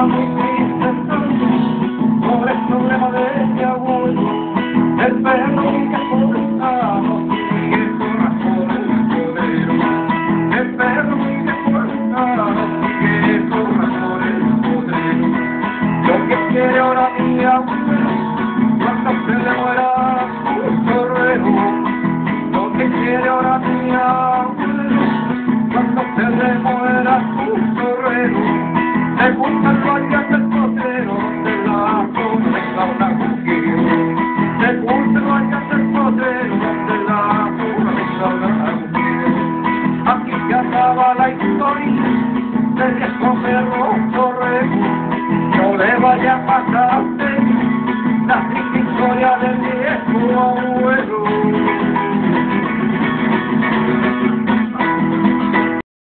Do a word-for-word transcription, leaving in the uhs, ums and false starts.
muy triste sobre el problema de mi abuelo, el perro que forzado sigue con el poder, el perro que forzado sigue con el poder. Lo que quiere ahora mi abuelo, cuando se le muera su torero, lo que quiere ahora mi abuelo, cuando se le muera su torero, le gusta el guardián del potrero de la coneja una mujer, le gusta el guardián del potrero de la coneja una mujer. Aquí se acaba la historia del viejo perro torero, no le vaya a pasar.